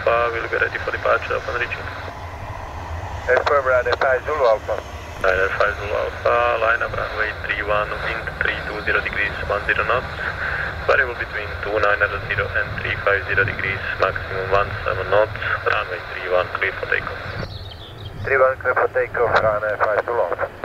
Alpha will be ready for departure upon reaching. Affirm runway 5 Zulu Alpha. Ryder 5 Zulu Alpha, line up runway 31, wind 320 degrees 10 knots, variable between 2900 and 350 degrees, maximum 17 knots, runway 31 clear for takeoff. 31 clear for takeoff, runway 5 Zulu Alpha.